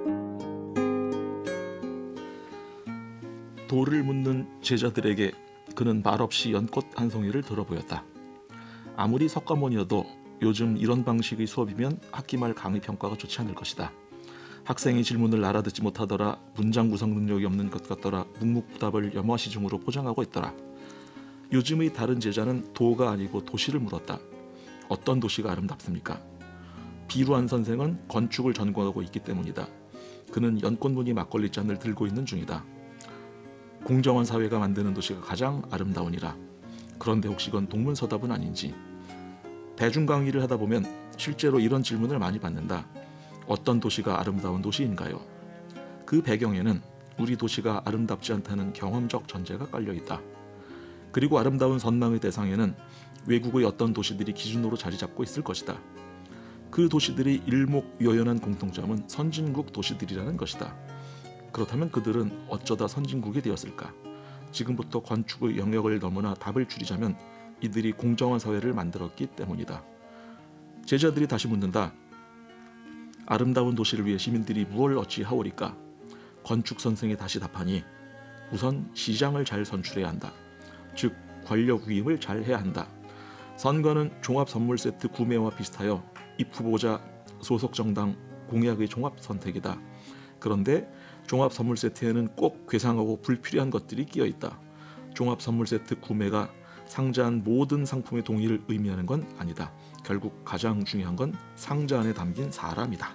돌을 묻는 제자들에게 그는 말없이 연꽃 한 송이를 들어보였다. 아무리 석가모니여도 요즘 이런 방식의 수업이면 학기 말 강의 평가가 좋지 않을 것이다. 학생이 질문을 알아듣지 못하더라. 문장 구성 능력이 없는 것 같더라. 묵묵부답을 염화시중으로 포장하고 있더라. 요즘의 다른 제자는 도가 아니고 도시를 물었다. 어떤 도시가 아름답습니까? 비루한 선생은 건축을 전공하고 있기 때문이다. 그는 연꽃무늬 막걸리 잔을 들고 있는 중이다. 공정한 사회가 만드는 도시가 가장 아름다우니라. 그런데 혹시 이건 동문서답은 아닌지. 대중 강의를 하다 보면 실제로 이런 질문을 많이 받는다. 어떤 도시가 아름다운 도시인가요? 그 배경에는 우리 도시가 아름답지 않다는 경험적 전제가 깔려 있다. 그리고 아름다운 선망의 대상에는 외국의 어떤 도시들이 기준으로 자리 잡고 있을 것이다. 그 도시들이 일목요연한 공통점은 선진국 도시들이라는 것이다. 그렇다면 그들은 어쩌다 선진국이 되었을까? 지금부터 건축의 영역을 넘어나 답을 추리자면 이들이 공정한 사회를 만들었기 때문이다. 제자들이 다시 묻는다. 아름다운 도시를 위해 시민들이 무엇을 어찌하오리까? 건축 선생이 다시 답하니 우선 시장을 잘 선출해야 한다. 즉 권력 위임을 잘 해야 한다. 선거는 종합 선물 세트 구매와 비슷하여 입 후보자, 소속 정당, 공약의 종합 선택이다. 그런데 종합 선물 세트에는 꼭 괴상하고 불필요한 것들이 끼어 있다. 종합 선물 세트 구매가 상자한 모든 상품의 동의를 의미하는 건 아니다. 결국 가장 중요한 건 상자 안에 담긴 사람이다.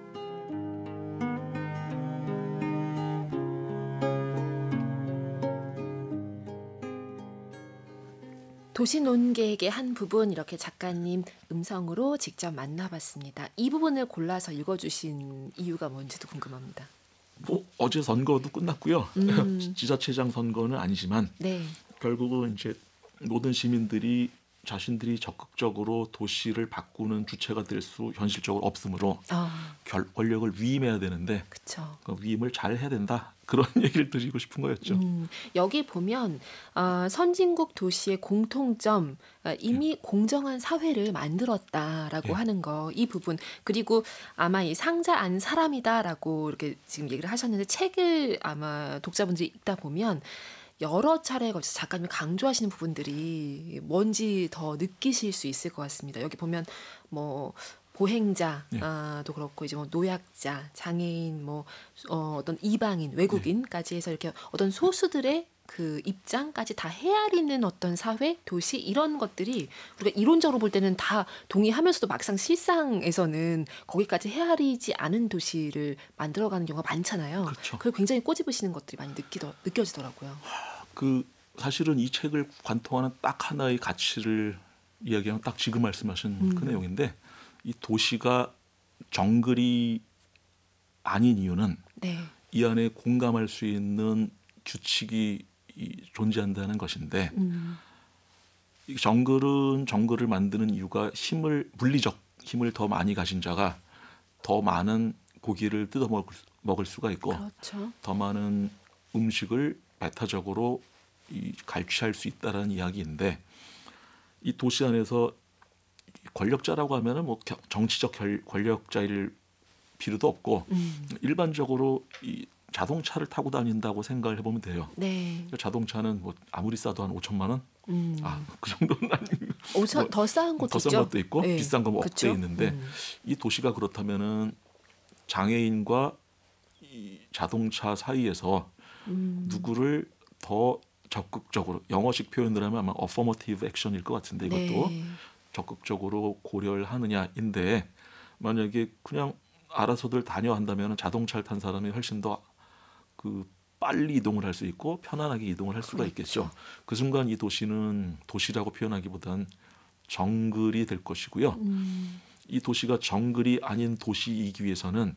도시논객의 한 부분 이렇게 작가님 음성으로 직접 만나봤습니다. 이 부분을 골라서 읽어주신 이유가 뭔지도 궁금합니다. 어제 선거도 끝났고요. 지자체장 선거는 아니지만 네. 결국은 이제 모든 시민들이 자신들이 적극적으로 도시를 바꾸는 주체가 될 수 현실적으로 없으므로 권력을 위임해야 되는데 그쵸. 그 위임을 잘 해야 된다. 그런 얘기를 드리고 싶은 거였죠. 여기 보면 선진국 도시의 공통점 이미 공정한 사회를 만들었다라고 하는 거 이 부분 그리고 아마 이 상자 안 사람이다라고 이렇게 지금 얘기를 하셨는데 책을 아마 독자분들이 읽다 보면 여러 차례에 걸쳐서 작가님이 강조하시는 부분들이 뭔지 더 느끼실 수 있을 것 같습니다. 여기 보면 뭐 보행자도 그렇고 이제 뭐 노약자, 장애인, 뭐 어떤 이방인, 외국인까지 해서 이렇게 어떤 소수들의 그 입장까지 다 헤아리는 어떤 사회, 도시 이런 것들이 우리가 이론적으로 볼 때는 다 동의하면서도 막상 실상에서는 거기까지 헤아리지 않은 도시를 만들어가는 경우가 많잖아요. 그렇죠. 그걸 굉장히 꼬집으시는 것들이 많이 느껴지더라고요. 사실은 이 책을 관통하는 딱 하나의 가치를 이야기하면 딱 지금 말씀하신 그 내용인데 이 도시가 정글이 아닌 이유는 이 안에 공감할 수 있는 규칙이 존재한다는 것인데 이 정글은 정글을 만드는 이유가 물리적 힘을 더 많이 가진 자가 더 많은 고기를 뜯어 먹을 수가 있고 그렇죠. 더 많은 음식을 배타적으로 갈취할 수 있다라는 이야기인데 이 도시 안에서 권력자라고 하면은 뭐 정치적 권력자일 필요도 없고 일반적으로 이 자동차를 타고 다닌다고 생각을 해보면 돼요. 네. 자동차는 뭐 아무리 싸도 한 5천만 원? 그 정도는 아니고 더 싸은 곳도 있죠. 더 싼 것도 있고 네. 비싼 거 뭐 억대 있는데 이 도시가 그렇다면은 장애인과 이 자동차 사이에서 누구를 더 적극적으로 영어식 표현을 하면 아마 affirmative action일 것 같은데 이것도 적극적으로 고려를 하느냐인데 만약에 그냥 알아서들 다녀한다면 자동차를 탄 사람이 훨씬 더 빨리 이동을 할 수 있고 편안하게 이동을 할 수가 있겠죠. 그 순간 이 도시는 도시라고 표현하기보단 정글이 될 것이고요. 이 도시가 정글이 아닌 도시이기 위해서는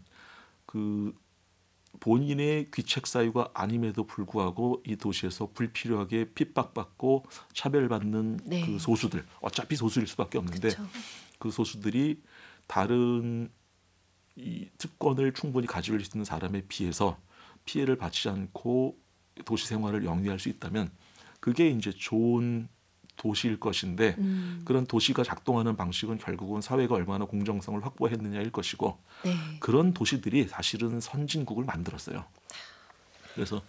본인의 귀책 사유가 아님에도 불구하고 이 도시에서 불필요하게 핍박받고 차별받는 그 소수들 어차피 소수일 수밖에 없는데 그 소수들이 다른 이 특권을 충분히 가질 수 있는 사람에 비해서 피해를 받지 않고 도시 생활을 영위할 수 있다면 그게 이제 좋은 도시일 것인데 그런 도시가 작동하는 방식은 결국은 사회가 얼마나 공정성을 확보했느냐일 것이고 그런 도시들이 사실은 선진국을 만들었어요. 그래서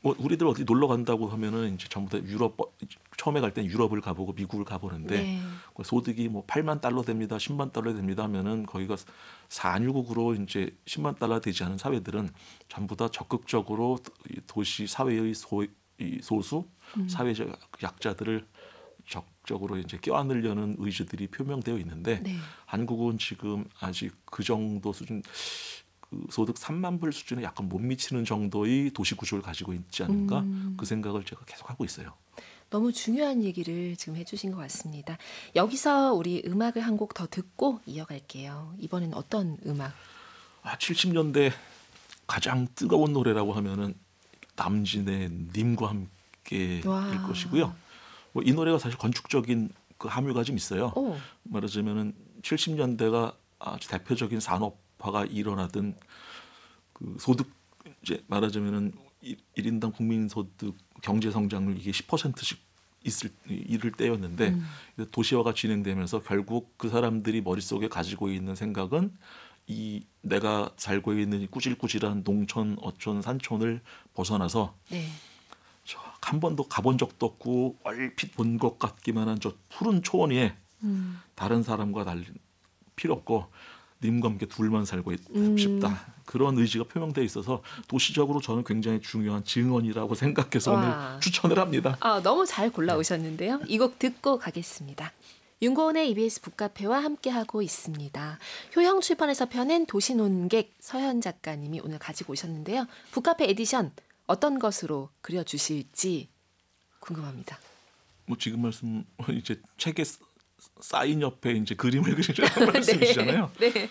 뭐 우리들 어디 놀러 간다고 하면은 이제 전부 다 유럽 처음에 갈 땐 유럽을 가보고 미국을 가보는데 네. 소득이 뭐 8만 달러 됩니다, 10만 달러 됩니다 하면은 거기가 산유국으로 이제 10만 달러 되지 않은 사회들은 전부 다 적극적으로 도시 사회의 소수 사회적 약자들을 적극적으로 이제 껴안으려는 의지들이 표명되어 있는데 네. 한국은 지금 아직 그 정도 수준. 그 소득 3만 불 수준에 약간 못 미치는 정도의 도시 구조를 가지고 있지 않은가 그 생각을 제가 계속 하고 있어요. 너무 중요한 얘기를 지금 해주신 것 같습니다. 여기서 우리 음악을 한 곡 더 듣고 이어갈게요. 이번엔 어떤 음악? 70년대 가장 뜨거운 노래라고 하면은 남진의 님과 함께일 와. 것이고요. 뭐 이 노래가 사실 건축적인 그 함유가 좀 있어요. 오. 말하자면은 70년대가 아주 대표적인 산업화가 일어나던 그 소득 이제 말하자면은 1인당 국민 소득 경제 성장률 이게 10%씩 이를 때였는데 도시화가 진행되면서 결국 그 사람들이 머릿속에 가지고 있는 생각은 이 내가 살고 있는 이 꾸질꾸질한 농촌, 어촌, 산촌을 벗어나서 네. 한 번도 가본 적도 없고 얼핏 본 것 같기만 한 저 푸른 초원 위에 다른 사람과 달리 필요 없고 님과 함께 둘만 살고 싶다. 그런 의지가 표명되어 있어서 도시적으로 저는 굉장히 중요한 증언이라고 생각해서 와. 오늘 추천을 합니다. 너무 잘 골라오셨는데요. 이 곡 듣고 가겠습니다. 윤고은의 EBS 북카페와 함께하고 있습니다. 효형 출판에서 펴낸 도시논객 서현 작가님이 오늘 가지고 오셨는데요. 북카페 에디션 어떤 것으로 그려주실지 궁금합니다. 뭐 지금 말씀 이제 책에 사인 옆에 이제 그림을 그리라는 말씀이시잖아요. 네.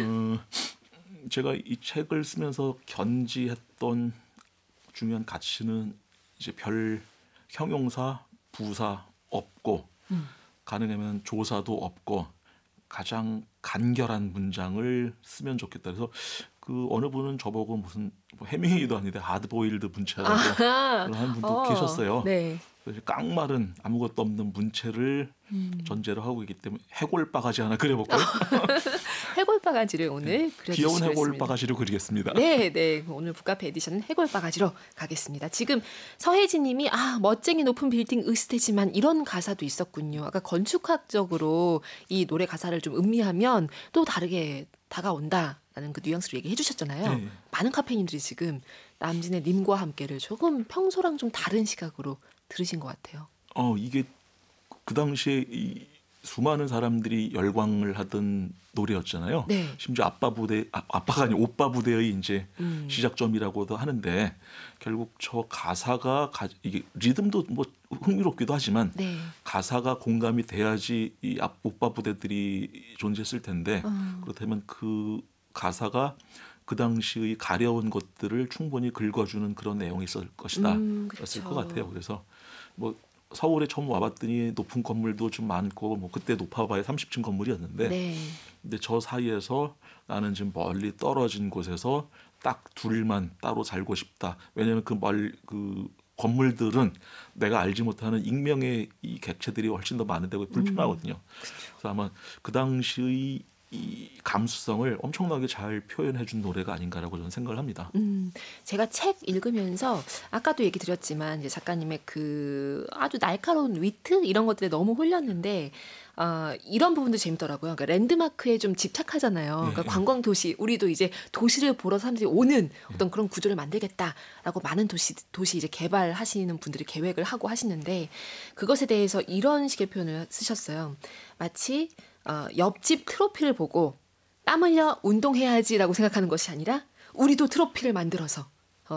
제가 이 책을 쓰면서 견지했던 중요한 가치는 이제 별 형용사, 부사 없고 가능하면 조사도 없고 가장 간결한 문장을 쓰면 좋겠다. 그래서 그 어느 분은 저보고 무슨 뭐 해밍웨이도 아닌데 하드보일드 문체라고 한 분도 계셨어요. 네. 그래서 깡마른 아무것도 없는 문체를 전제로 하고 있기 때문에 해골바가지 하나 그려볼까요? 해골바가지를 오늘 그려주시겠습니다. 귀여운 해골바가지로 그리겠습니다. 네, 네. 오늘 북카페 에디션은 해골바가지로 가겠습니다. 지금 서혜진님이 멋쟁이 높은 빌딩 으스테지만 이런 가사도 있었군요. 아까 건축학적으로 이 노래 가사를 좀 음미하면 또 다르게 다가온다라는 그 뉘앙스로 얘기해 주셨잖아요. 네. 많은 카페인들이 지금 남진의 님과 함께를 조금 평소랑 좀 다른 시각으로 들으신 것 같아요. 이게 그 당시에 이 수많은 사람들이 열광을 하던 노래였잖아요. 네. 심지어 아빠가 아니 오빠 부대의 이제 시작점이라고도 하는데 결국 저 가사가 이게 리듬도 뭐 흥미롭기도 하지만 네. 가사가 공감이 돼야지 이 오빠 부대들이 존재했을 텐데 그렇다면 그 가사가 그 당시의 가려운 것들을 충분히 긁어주는 그런 내용이 있을 것이다. 그랬을 것 같아요. 그래서 뭐 서울에 처음 와봤더니 높은 건물도 좀 많고 뭐 그때 높아봐야 30층 건물이었는데 네. 근데 저 사이에서 나는 지금 멀리 떨어진 곳에서 딱 둘만 따로 살고 싶다. 왜냐하면 그 건물들은 내가 알지 못하는 익명의 이 객체들이 훨씬 더 많은데 불편하거든요. 그래서 아마 그 당시의 이 감수성을 엄청나게 잘 표현해 준 노래가 아닌가라고 저는 생각을 합니다. 제가 책 읽으면서 아까도 얘기 드렸지만 이제 작가님의 그 아주 날카로운 위트 이런 것들에 너무 홀렸는데 이런 부분도 재밌더라고요. 그러니까 랜드마크에 좀 집착하잖아요. 그러니까 관광 도시, 우리도 이제 도시를 보러 사람들이 오는 어떤 그런 구조를 만들겠다라고 많은 도시 이제 개발하시는 분들이 계획을 하고 하시는데 그것에 대해서 이런 식의 표현을 쓰셨어요. 마치 옆집 트로피를 보고 땀 흘려 운동해야지라고 생각하는 것이 아니라 우리도 트로피를 만들어서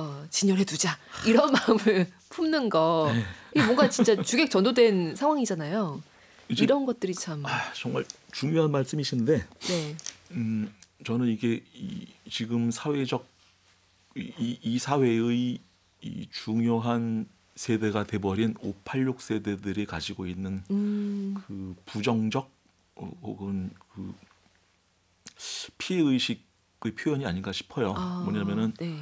진열해두자 이런 마음을 품는 거 이게 뭔가 진짜 주객 전도된 상황이잖아요. 이런 것들이 참 정말 중요한 말씀이신데 네. 저는 이게 지금 사회적 이 사회의 이 중요한 세대가 돼버린 586 세대들이 가지고 있는 그 부정적 혹은 그 피해 의식의 표현이 아닌가 싶어요. 뭐냐면은 네.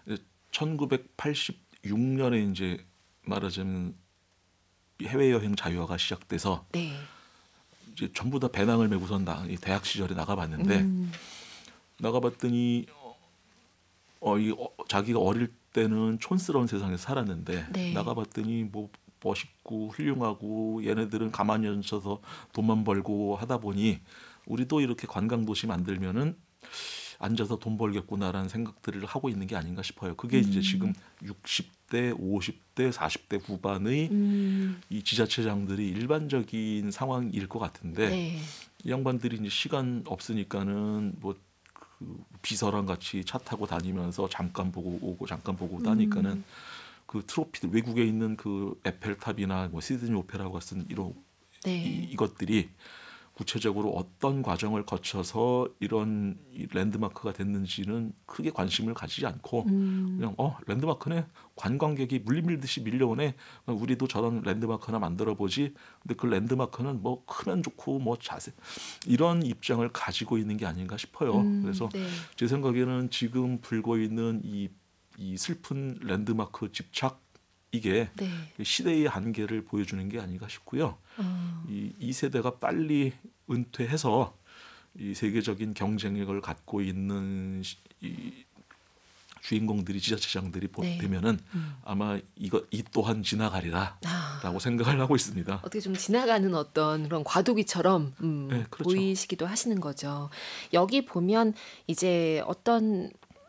1986년에 이제 말하자면 해외 여행 자유화가 시작돼서 네. 이제 전부 다 배낭을 메고선 대학 시절에 나가봤는데 나가봤더니 자기가 어릴 때는 촌스러운 세상에서 살았는데 네. 나가봤더니 뭐 멋있고 훌륭하고 얘네들은 가만히 앉아서 돈만 벌고 하다 보니 우리도 이렇게 관광도시 만들면은 앉아서 돈 벌겠구나라는 생각들을 하고 있는 게 아닌가 싶어요. 그게 이제 지금 60대, 50대, 40대 후반의 이 지자체장들이 일반적인 상황일 것 같은데 네. 이 양반들이 이제 시간 없으니까는 뭐 그 비서랑 같이 차 타고 다니면서 잠깐 보고 오고 잠깐 보고 오고 하니까는 그 트로피들 외국에 있는 그 에펠탑이나 뭐 시드니 오페라 같은 이런 네. 이것들이 구체적으로 어떤 과정을 거쳐서 이런 이 랜드마크가 됐는지는 크게 관심을 가지지 않고 그냥 랜드마크네 관광객이 물밀듯이 밀려오네 우리도 저런 랜드마크 하나 만들어 보지 근데 그 랜드마크는 뭐 크면 좋고 뭐 자세 이런 입장을 가지고 있는 게 아닌가 싶어요. 그래서 네. 제 생각에는 지금 불고 있는 이 슬픈 랜드마크 집착 이게 네. 시대의 한계를 보여주는 게 아닌가 싶고요. 이 세대가 빨리 은퇴해서 이 세계적인 경쟁력을 갖고 있는 이 주인공들이 지자체장들이 네. 되면은 아마 이 또한 지나가리라라고 생각을 하고 있습니다. 어떻게 좀 지나가는 어떤 그런 과도기처럼 네, 그렇죠. 보이시기도 하시는 거죠. 여기 보면 이제 어떤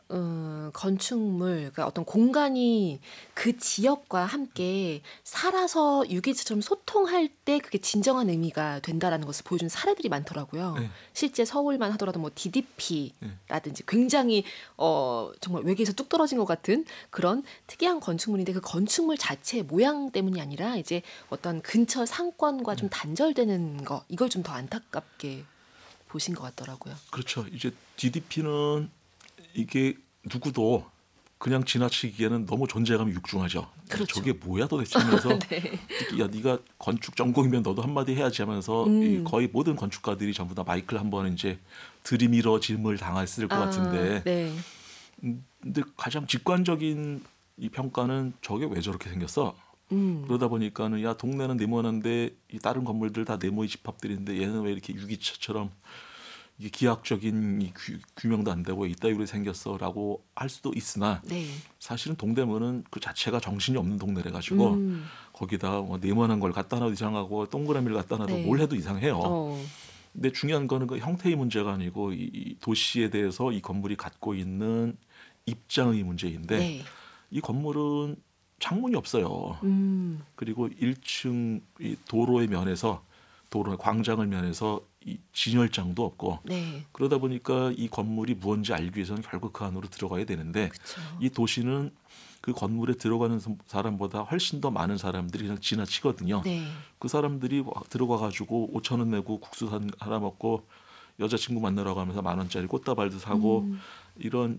건축물, 그러니까 어떤 공간이 그 지역과 함께 살아서 유기체처럼 소통할 때 그게 진정한 의미가 된다라는 것을 보여준 사례들이 많더라고요. 네. 실제 서울만 하더라도 뭐 네. DDP라든지 굉장히 정말 외계에서 뚝 떨어진 것 같은 그런 특이한 건축물인데 그 건축물 자체의 모양 때문이 아니라 이제 어떤 근처 상권과 좀 단절되는 거 이걸 좀 더 안타깝게 보신 것 같더라고요. 그렇죠. 이제 DDP는 이게 누구도 그냥 지나치기에는 너무 존재감이 육중하죠. 그렇죠. 저게 뭐야 도대체 하면서 네. 야 네가 건축 전공이면 너도 한마디 해야지 하면서 거의 모든 건축가들이 전부 다 마이크를 한번 이제 들이밀어짐을 당했을 것 같은데 네. 근데 가장 직관적인 이 평가는 저게 왜 저렇게 생겼어? 그러다 보니까는 야 동네는 네모난데 이 다른 건물들 다 네모의 집합들인데 얘는 왜 이렇게 유기체처럼 이게 기하학적인 이 규명도 안 되고 이따위로 생겼어라고 할 수도 있으나 네. 사실은 동대문은 그 자체가 정신이 없는 동네래 가지고 거기다 뭐 네모난 걸 갖다 놔도 이상하고 동그라미를 갖다 놔도 네. 뭘 해도 이상해요. 근데 중요한 거는 그 형태의 문제가 아니고 이 도시에 대해서 이 건물이 갖고 있는 입장의 문제인데 네. 이 건물은 창문이 없어요. 그리고 1층 이 도로의 면에서 도로 광장을 면해서 이 진열장도 없고 네. 그러다 보니까 이 건물이 무엇인지 알기 위해서는 결국 그 안으로 들어가야 되는데 그쵸. 이 도시는 그 건물에 들어가는 사람보다 훨씬 더 많은 사람들이 그냥 지나치거든요. 네. 그 사람들이 들어가 가지고 5천 원 내고 국수 하나 먹고 여자친구 만나러 가면서 10,000원짜리 꽃다발도 사고 이런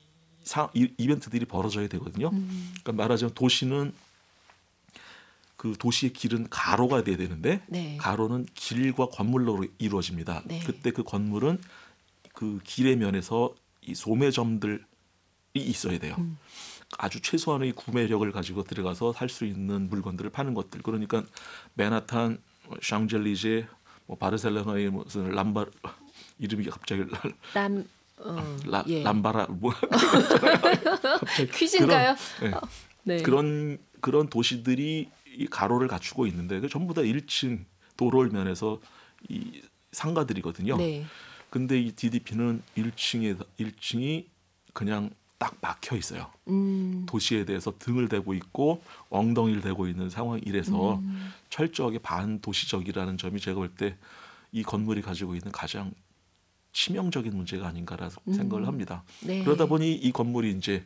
이벤트들이 벌어져야 되거든요. 그러니까 말하자면 도시는 그 도시의 길은 가로가 돼야 되는데 네. 가로는 길과 건물로 이루어집니다. 네. 그때 그 건물은 그 길의 면에서 이 소매점들이 있어야 돼요. 아주 최소한의 구매력을 가지고 들어가서 살 수 있는 물건들을 파는 것들. 그러니까 맨하탄, 샹젤리제, 뭐 바르셀로나의 무슨 람바 이름이 갑자기 예. 람바라 뭐 퀴즈인가요? 그런, 네. 그런 도시들이 이 가로를 갖추고 있는데 그 전부 다 1층 도로를 면해서 이 상가들이거든요. 네. 근데 이 DDP는 1층이 그냥 딱 막혀 있어요. 도시에 대해서 등을 대고 있고 엉덩이를 대고 있는 상황이라서 철저하게 반도시적이라는 점이 제가 볼 때 이 건물이 가지고 있는 가장 치명적인 문제가 아닌가라는 생각을 합니다. 네. 그러다 보니 이 건물이 이제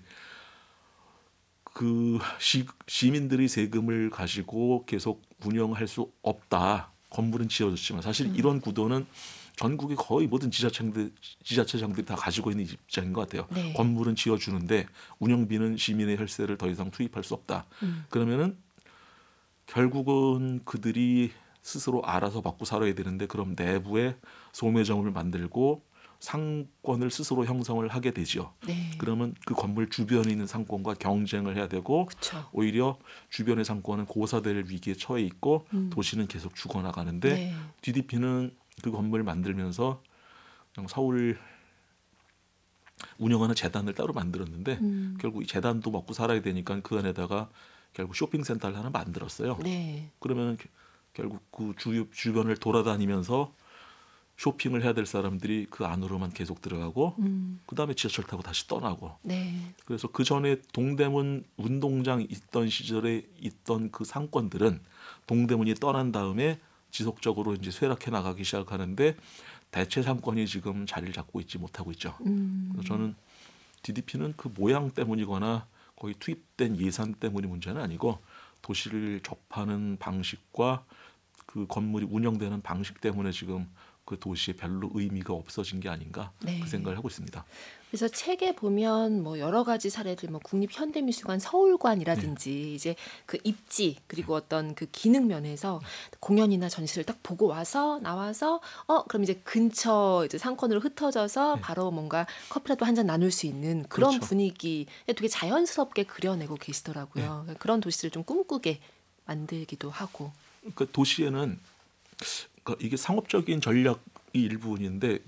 그 시민들의 세금을 가지고 계속 운영할 수 없다. 건물은 지어졌지만 사실 이런 구도는 전국의 거의 모든 지자체장들이 다 가지고 있는 입장인 것 같아요. 네. 건물은 지어주는데 운영비는 시민의 혈세를 더 이상 투입할 수 없다. 그러면은 결국은 그들이 스스로 알아서 먹고 살아야 되는데 그럼 내부에 소매점을 만들고 상권을 스스로 형성을 하게 되죠. 네. 그러면 그 건물 주변에 있는 상권과 경쟁을 해야 되고 그쵸. 오히려 주변의 상권은 고사될 위기에 처해 있고 도시는 계속 죽어나가는데 네. DDP는 그 건물을 만들면서 그냥 서울 운영하는 재단을 따로 만들었는데 결국 이 재단도 먹고 살아야 되니까 그 안에다가 결국 쇼핑센터를 하나 만들었어요. 네. 그러면 결국 그 주변을 돌아다니면서 쇼핑을 해야 될 사람들이 그 안으로만 계속 들어가고 그다음에 지하철 타고 다시 떠나고. 네. 그래서 그 전에 동대문 운동장 있던 시절에 있던 그 상권들은 동대문이 떠난 다음에 지속적으로 이제 쇠락해 나가기 시작하는데 대체 상권이 지금 자리를 잡고 있지 못하고 있죠. 그래서 저는 DDP는 그 모양 때문이거나 거의 투입된 예산 때문이 문제는 아니고 도시를 접하는 방식과 그 건물이 운영되는 방식 때문에 지금 그 도시에 별로 의미가 없어진 게 아닌가 네. 그 생각을 하고 있습니다. 그래서 책에 보면 뭐 여러 가지 사례들, 뭐 국립현대미술관 서울관이라든지 이제 그 입지 그리고 어떤 그 기능 면에서 공연이나 전시를 딱 보고 와서 나와서 그럼 이제 근처 이제 상권으로 흩어져서 바로 뭔가 커피라도 한 잔 나눌 수 있는 그런 그렇죠. 분위기 되게 자연스럽게 그려내고 계시더라고요. 그런 도시를 좀 꿈꾸게 만들기도 하고. 그 도시에는 그러니까 이게 상업적인 전략이 일부분인데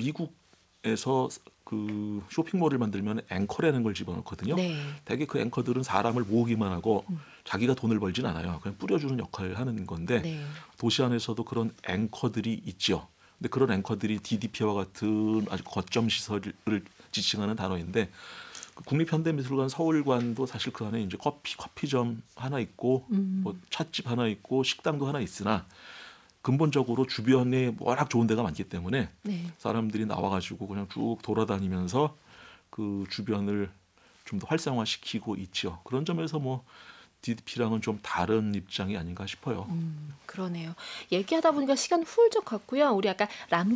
미국에서 그 쇼핑몰을 만들면 앵커라는 걸 집어넣거든요. 네. 대개 그 앵커들은 사람을 모으기만 하고 자기가 돈을 벌진 않아요. 그냥 뿌려주는 역할을 하는 건데 네. 도시 안에서도 그런 앵커들이 있죠. 근데 그런 앵커들이 DDP와 같은 아주 거점 시설을 지칭하는 단어인데 그 국립현대미술관 서울관도 사실 그 안에 이제 커피점 하나 있고 뭐 찻집 하나 있고 식당도 하나 있으나 근본적으로 주변에 워낙 좋은 데가 많기 때문에 네. 사람들이 나와가지고 그냥 쭉 돌아다니면서 그 주변을 좀 더 활성화시키고 있죠. 그런 점에서 뭐 DDP랑은 좀 다른 입장이 아닌가 싶어요. 그러네요. 얘기하다 보니까 시간 훌쩍 갔고요. 우리 아까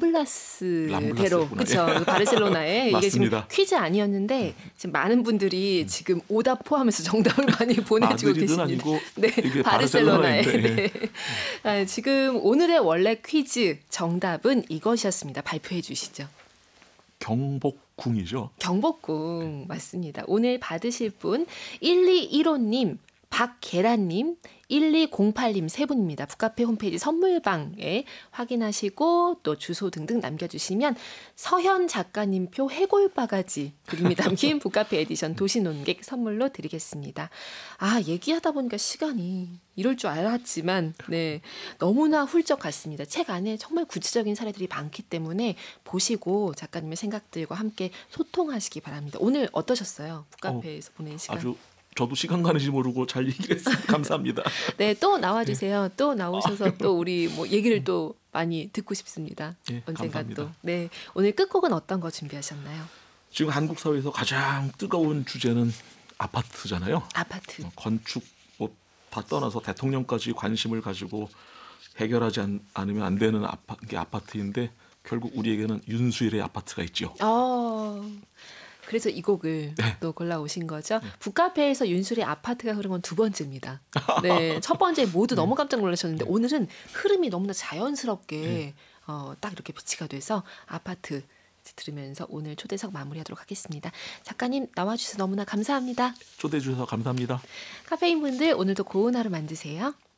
람블라스대로 그렇죠. 바르셀로나에 이게 지금 맞습니다. 퀴즈 아니었는데 지금 많은 분들이 지금 오답 포함해서 정답을 많이 보내주고 마드리드는 계십니다. 아니고 네, 이게 바르셀로나에. 바르셀로나인데. 네. 지금 오늘의 원래 퀴즈 정답은 이것이었습니다. 발표해 주시죠. 경복궁이죠. 경복궁 맞습니다. 오늘 받으실 분 1215님, 박계란님, 1208님 세 분입니다. 북카페 홈페이지 선물방에 확인하시고 또 주소 등등 남겨주시면 서현 작가님표 해골바가지 그림이 담긴 북카페 에디션 도시논객 선물로 드리겠습니다. 얘기하다 보니까 시간이 이럴 줄 알았지만 네, 너무나 훌쩍 갔습니다. 책 안에 정말 구체적인 사례들이 많기 때문에 보시고 작가님의 생각들과 함께 소통하시기 바랍니다. 오늘 어떠셨어요? 북카페에서 보낸 시간. 아주 저도 시간 가는지 모르고 잘 얘기했습니다. 감사합니다. 네, 또 나와주세요. 또 나오셔서 또 우리 뭐 얘기를 또 많이 듣고 싶습니다. 네, 언젠가 감사합니다. 또. 네, 오늘 끝곡은 어떤 거 준비하셨나요? 지금 한국 사회에서 가장 뜨거운 주제는 아파트잖아요. 아파트. 건축 뭐 다 떠나서 대통령까지 관심을 가지고 해결하지 않으면 안 되는 게 아파트인데 결국 우리에게는 윤수일의 아파트가 있죠. 그래서 이 곡을 또 골라오신 거죠. 북카페에서 윤수일의 아파트가 흐른 건 두 번째입니다. 네, 첫 번째 모두 너무 깜짝 놀라셨는데 오늘은 흐름이 너무나 자연스럽게 딱 이렇게 배치가 돼서 아파트 들으면서 오늘 초대석 마무리하도록 하겠습니다. 작가님 나와주셔서 너무나 감사합니다. 초대해 주셔서 감사합니다. 카페인 분들 오늘도 고운 하루 만드세요.